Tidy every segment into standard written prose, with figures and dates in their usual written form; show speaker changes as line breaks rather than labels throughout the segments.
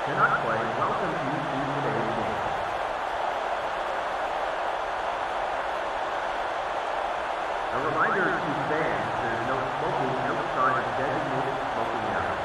cannot play, welcome you to today's game. A reminder to fans, there's no smoking outside of designated smoking areas.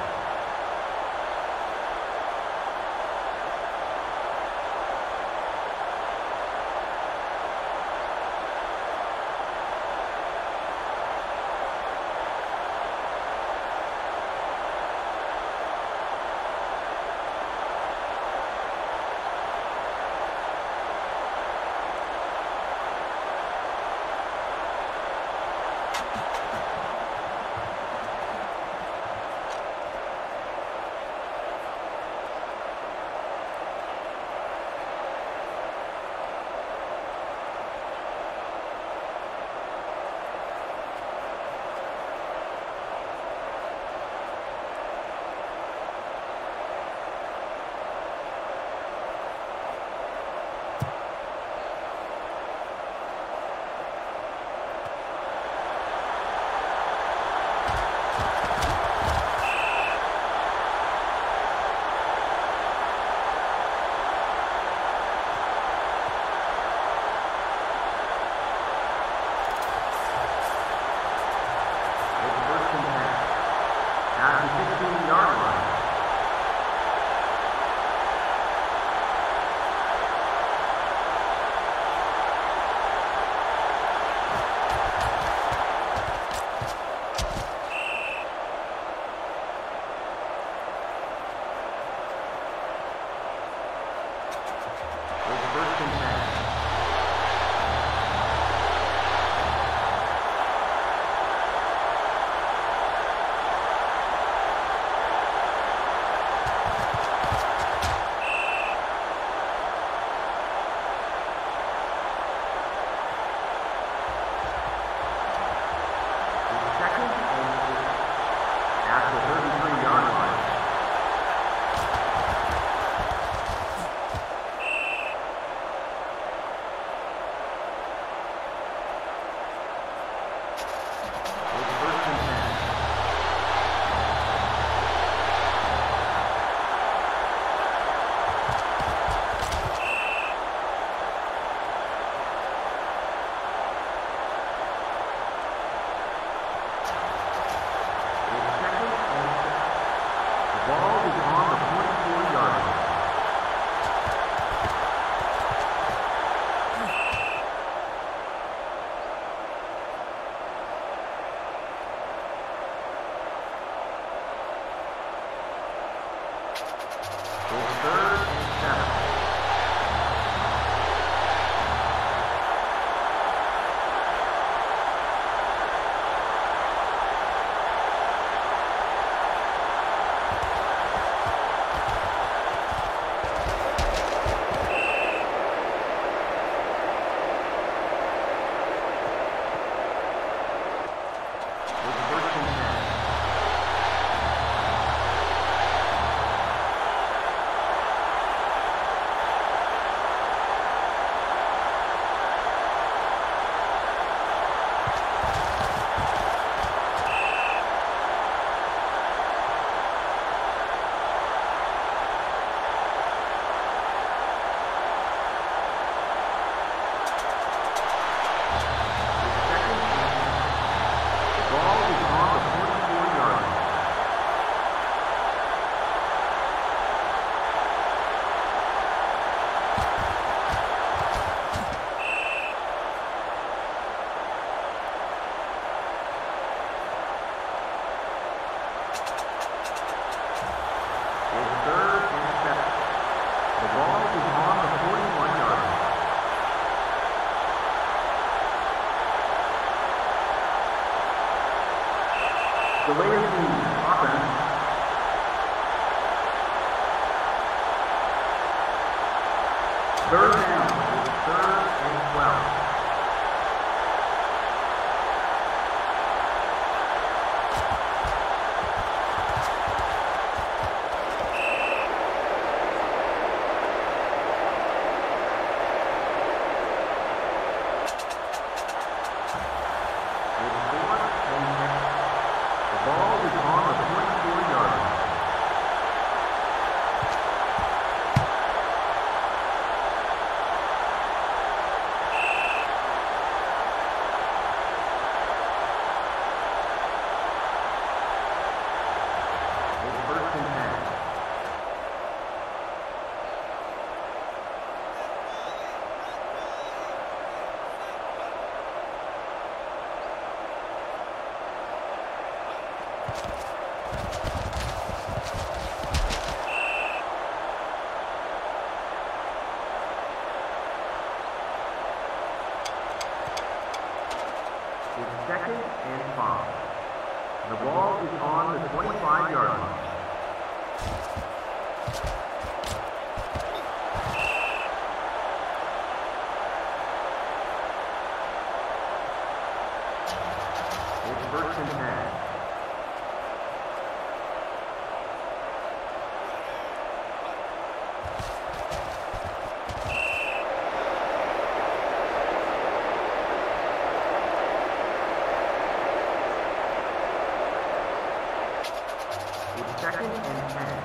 It's 2nd and 10.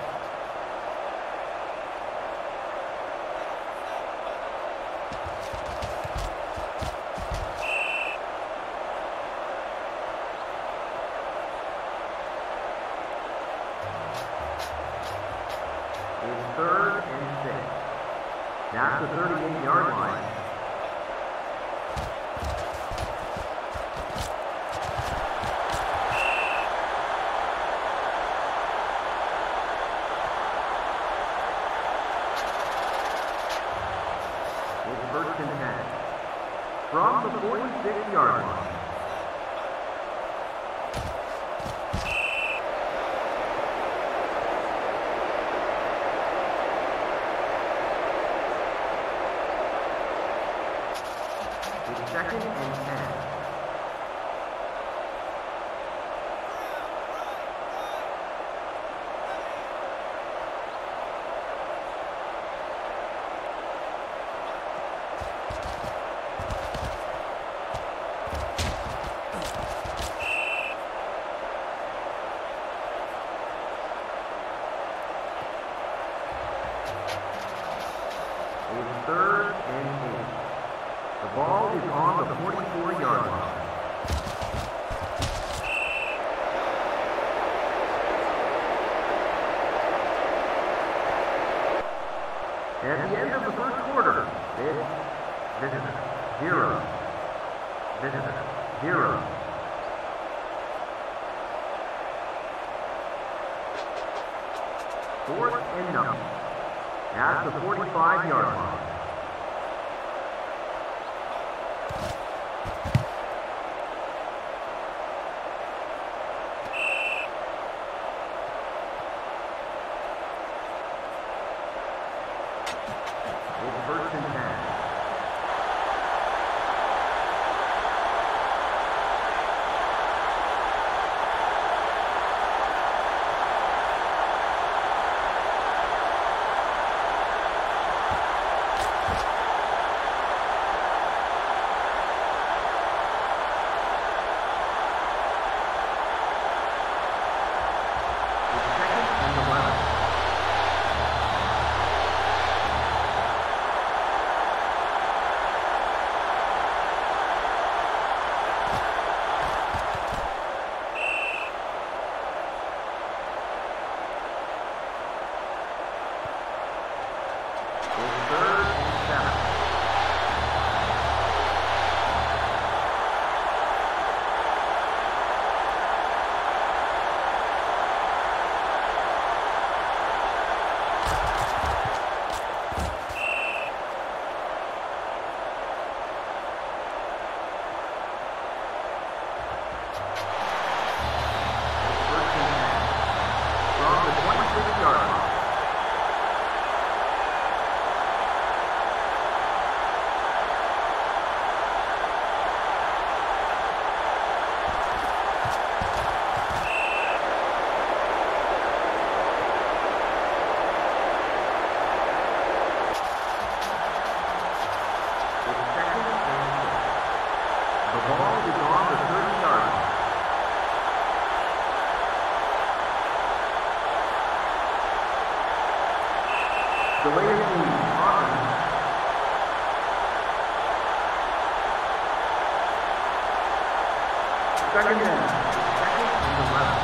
It's 3rd and 6. That's the 38-yard line. It's 1st and 10. From the 46-yard line. It's 2nd and 10. It's 3rd and 8. The ball is on the 44-yard line. At the end of the first quarter, it's visitor 0, visitor 0. Fourth and 9 at the 45-yard line. It's 1st and 10. Second and 11.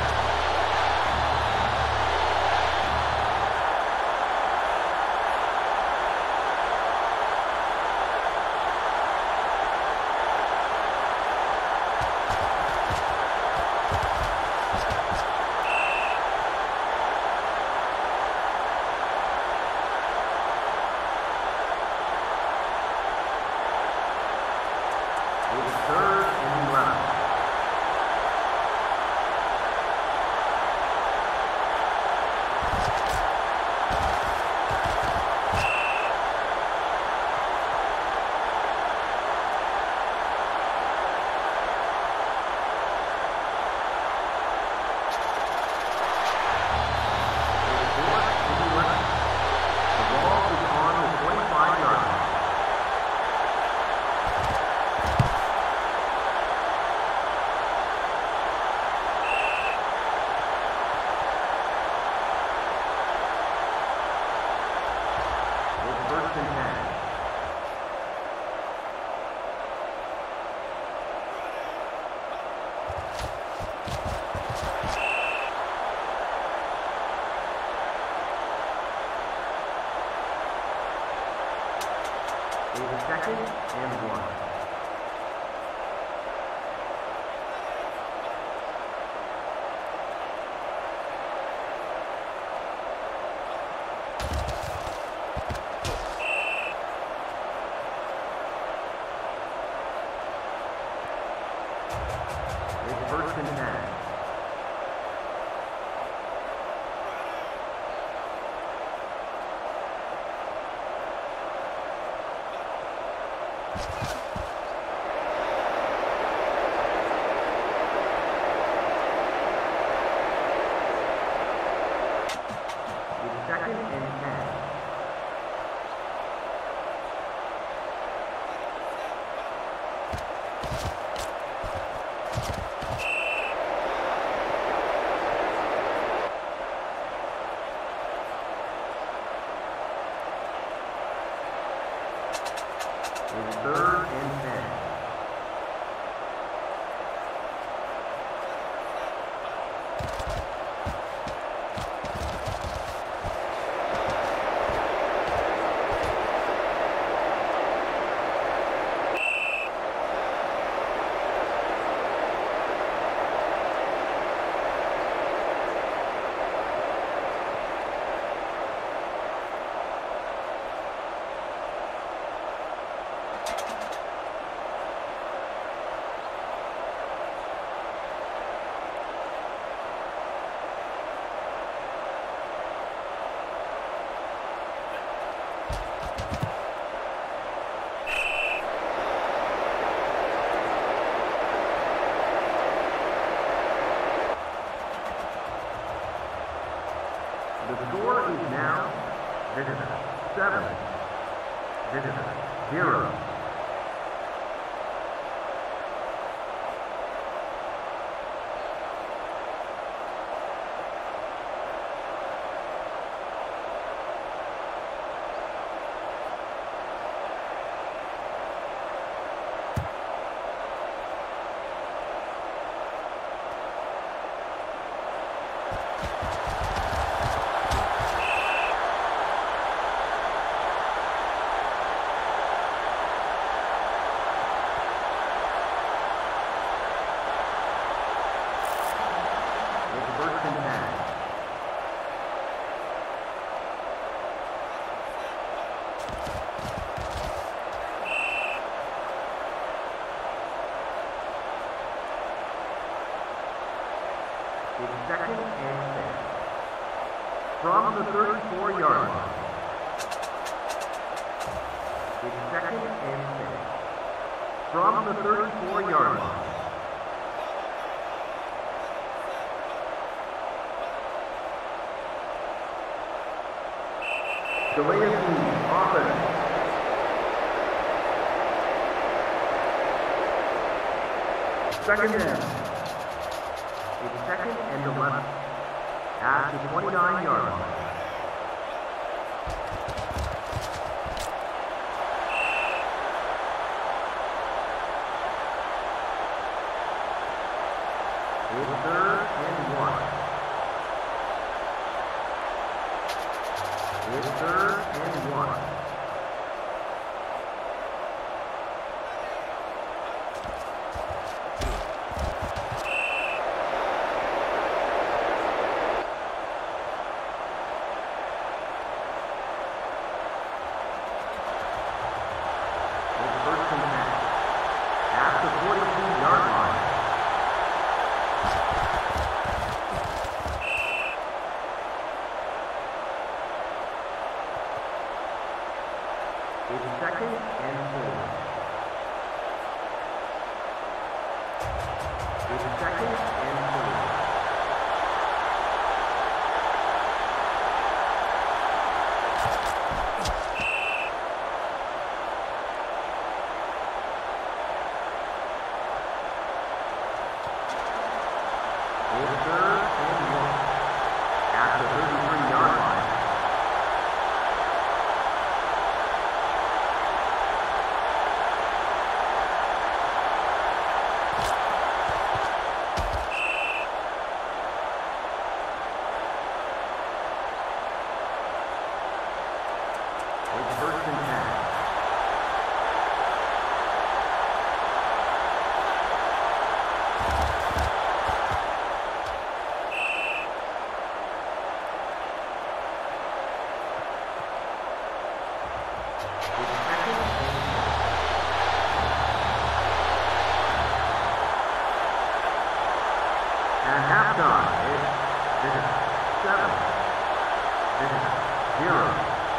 It's 3rd and 11. It's second and 1. It's first and 10. Second and 10. It's third and 10. The score is now Visitor 7, Visitor 0. It's second and 6. From the 34-yard line. It's second and 6. From the 34-yard line. Delay of game, offense. Second down. It's second and 11 at the 29-yard line. It's third and 1. It's third and 1. It's second and 4. It's second and 4. It's third and 1 at the 33-yard line. 7. Visitors, 0.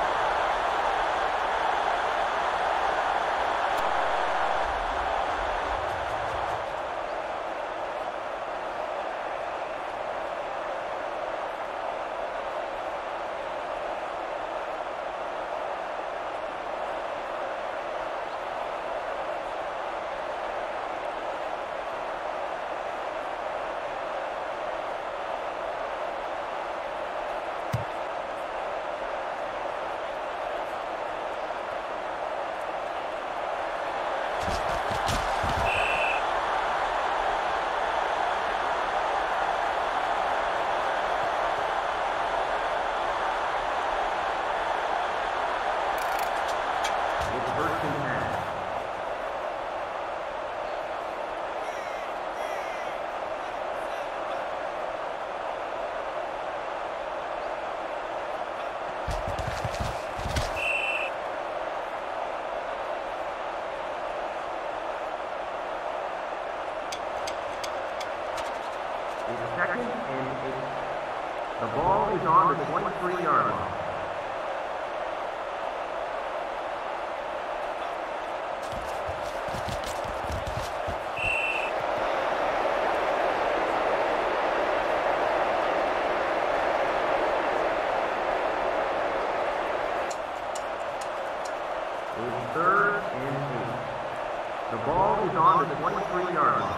Second and 8. The ball is on the 23-yard line. It's 3rd and 8. The ball is on the 23-yard line.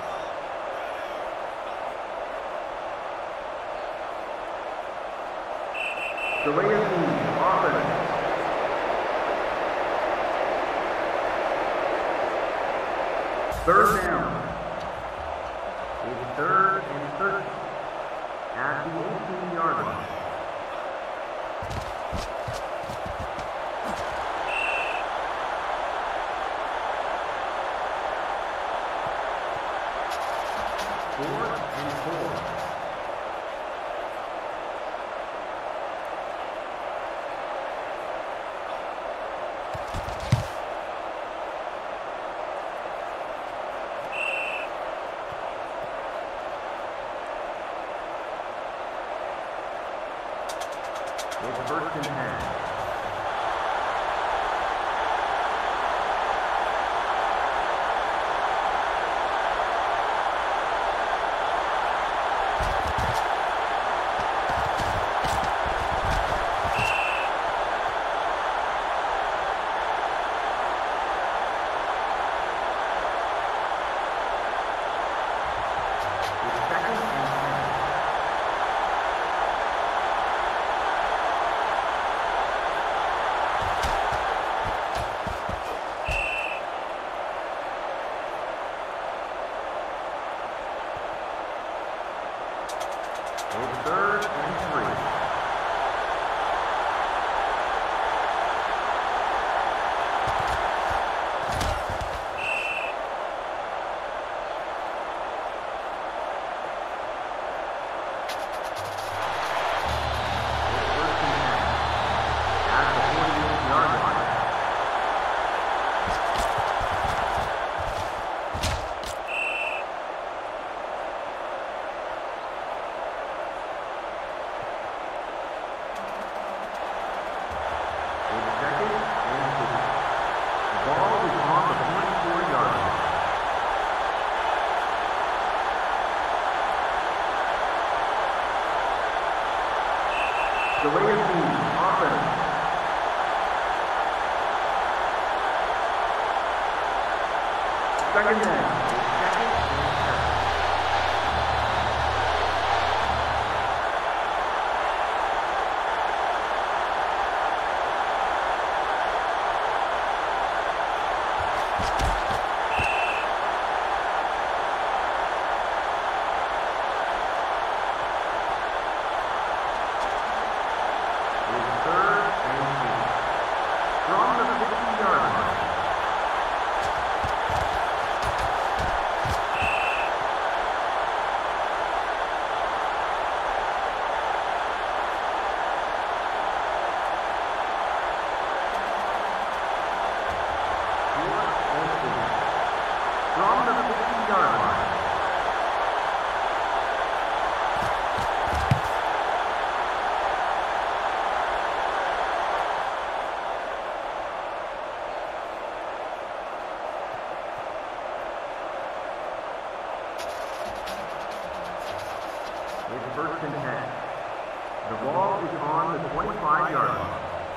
Delay of game, offense. 3rd down. It's 3rd and 13 at the 18-yard line. Fourth and 4. It's 1st and 10. It's 3rd and 3. Delay of game, offense. 2nd down. From the 50-yard line. first and 10. The ball is on the 25-yard line.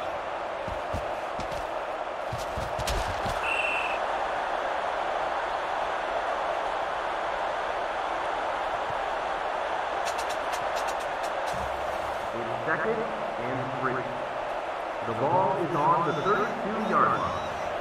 It's second and 3. The ball is on the 32-yard line.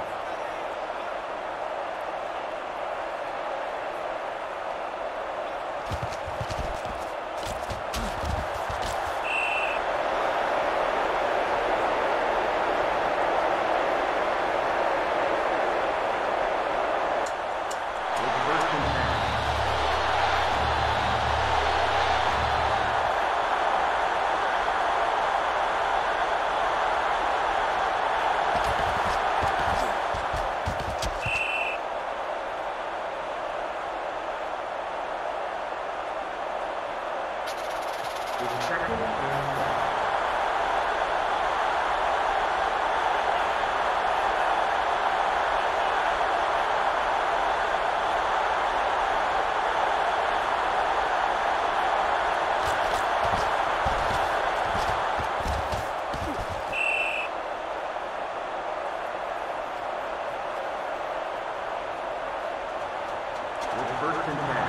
First and 10.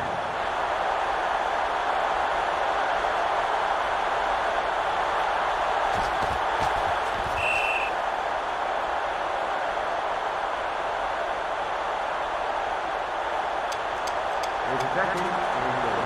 It's second and 4.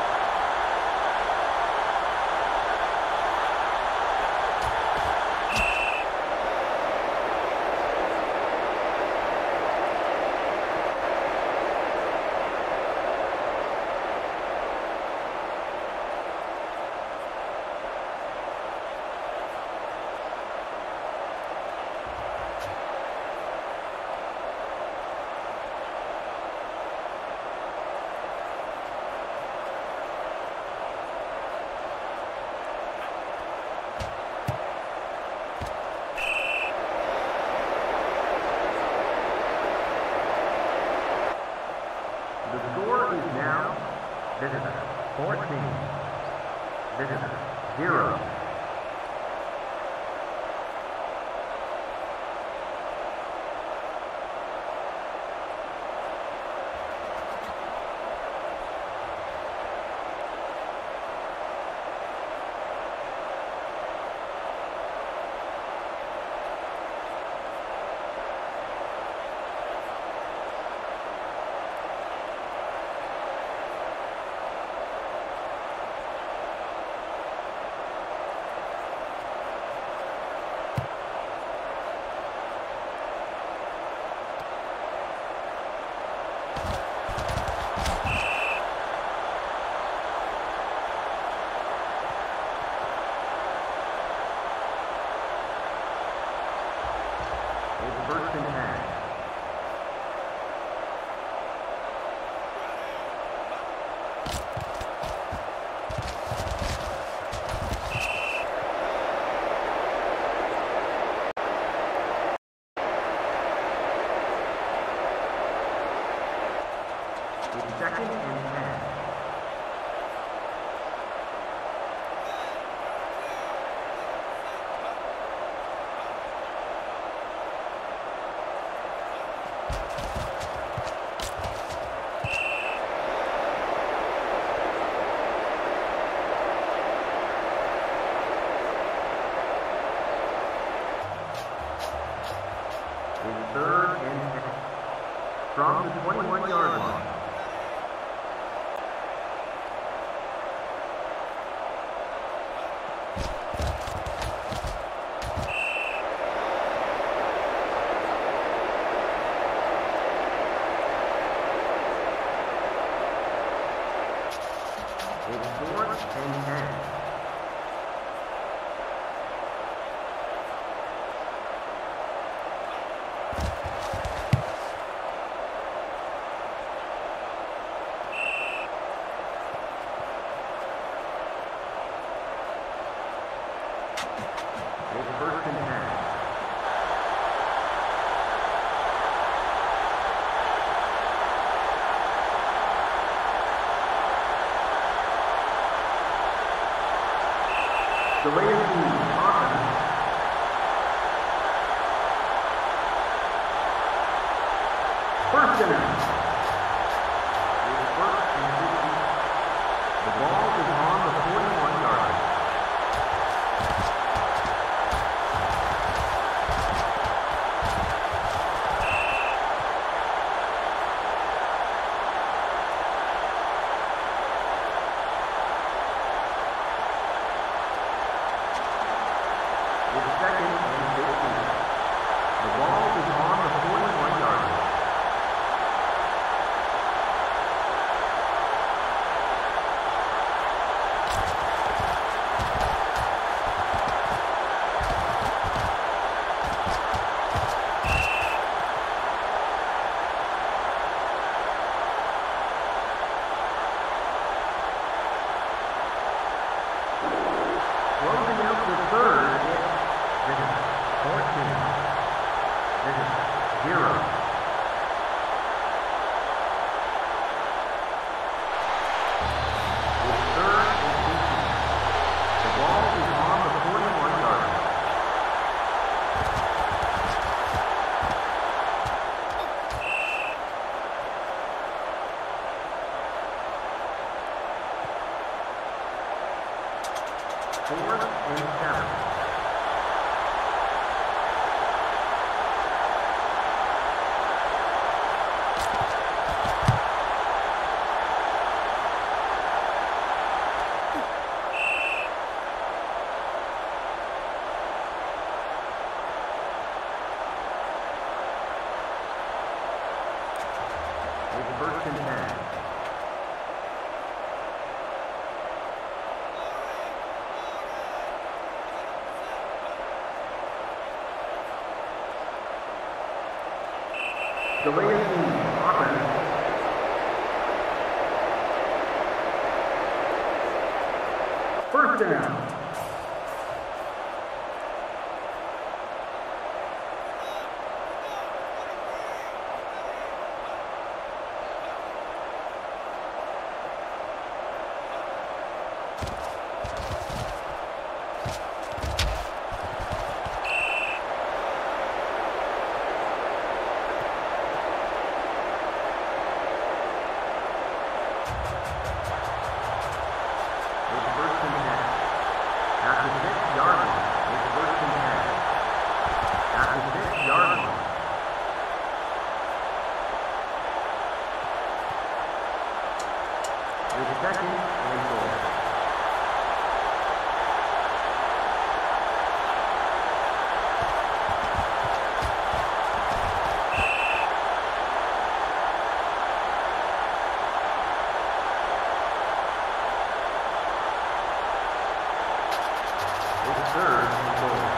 The score is now Visitor 14, Visitor 0. First and 10. It's second and 10. It's third and 10 from the 21-yard line. It's fourth and 10. Delay of game. Offense. First down. It's first and 50. The ball is on the 41-yard line. It's second and 15. The ball is on the 41-yard line. Closing out the third, this is 14. This is 0. It's third and 18. The ball is on the 41-yard line. Fourth and 7. It's first and 10. Delay of game. Offense. First down. It's first and 10. At the 6-yard line. It's first and 10. At the 6-yard line. It's second and goal. It's third and goal.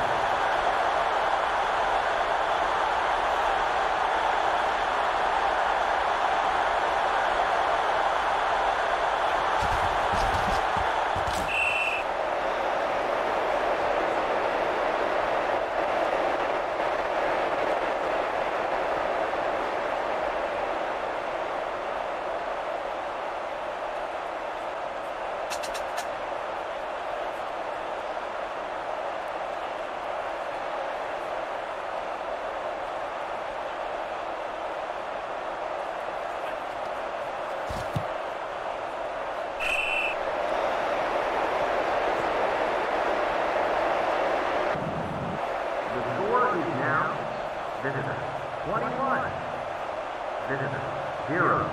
The score is now visitor 21, visitor 0.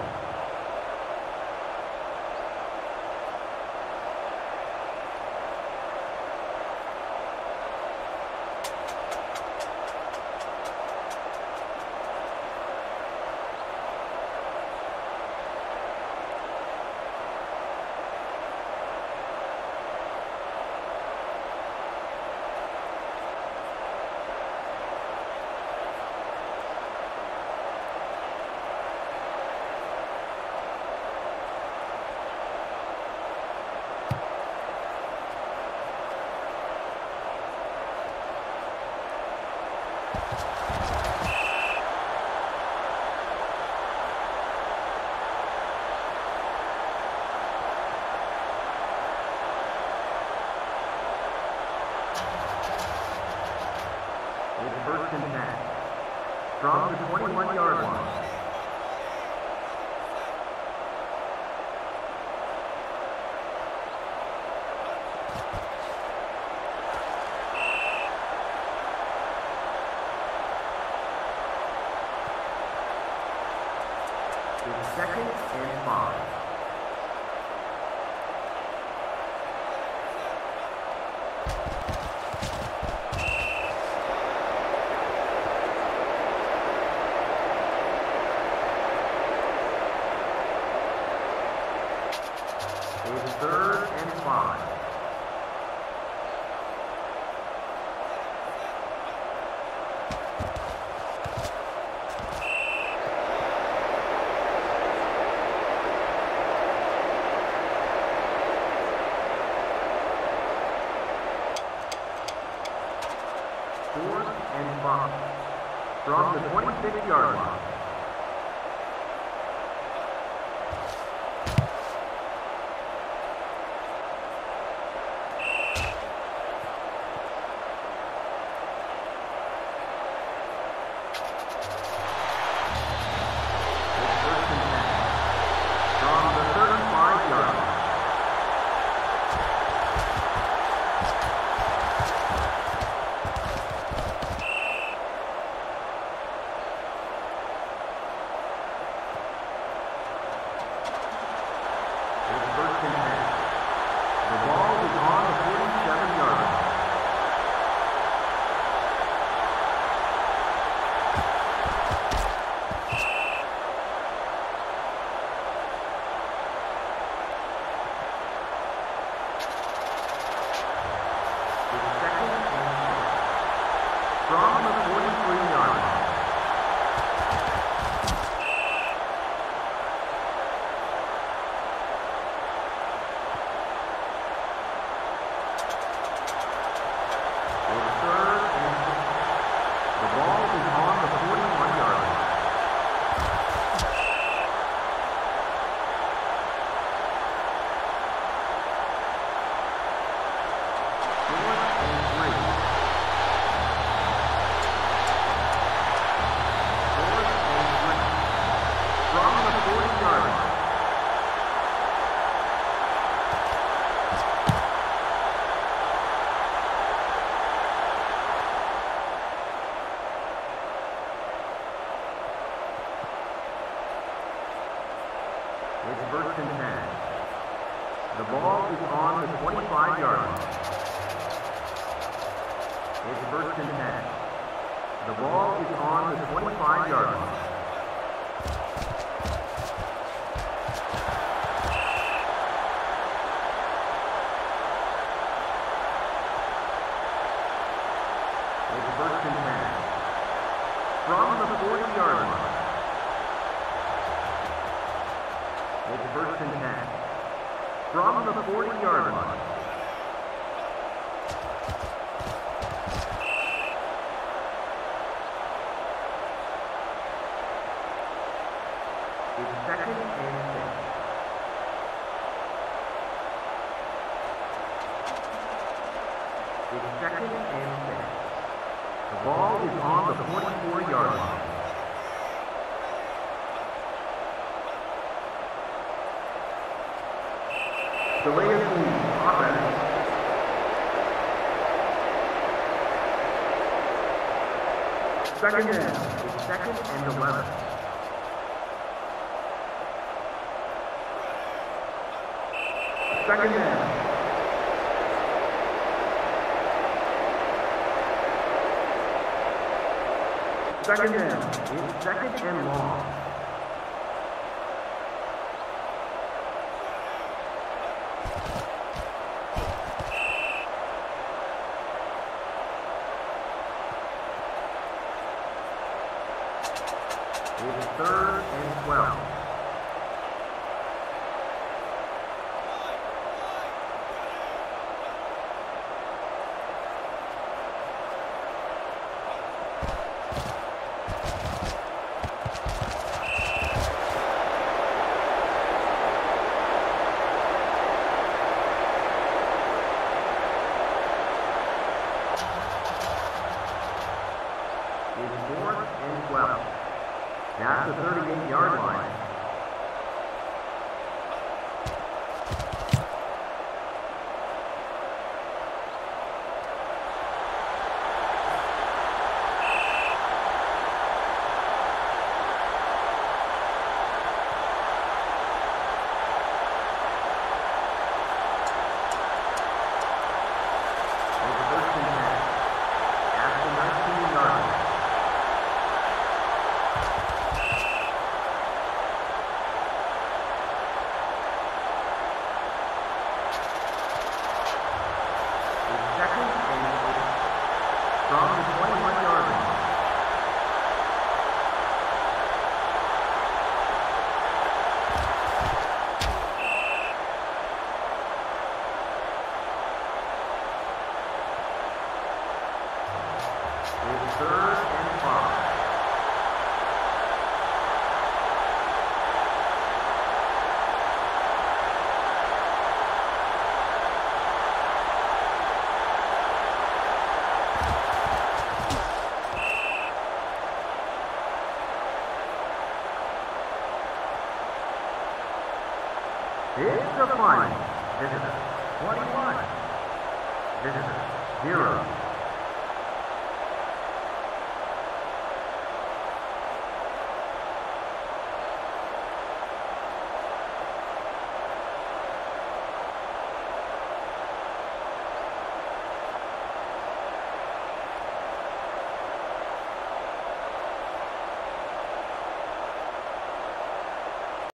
first and 10. From the 21-yard line. It's second and 5. It's third and 5. Fourth and 5. From the 26-yard line. From the 43-yard line. It's third and 6. The ball is on the 41-yard line. It's first and 10. The ball is on the 25-yard line. It's first and 10. The ball is on the 25-yard line. It's first and 10. From the 40-yard line. It's first and 10. From the 40-yard line. It's second and 6. It's second and 6. The ball is on the 44-yard line. Delay of game, offense. Second down. It's second and 11. Second down. Second down. It's second and long. It's third and 12. At the 38-yard line. It's the final. Visitor 21. Visitor 0.